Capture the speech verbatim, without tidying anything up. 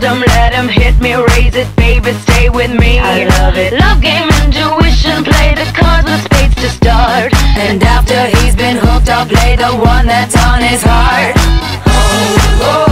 told him, let him hit me, raise it, baby, stay with me. I love it. Love game, intuition, play the cards with spades to start. And after he's been hooked, I'll play the one that's on his heart. Oh, oh.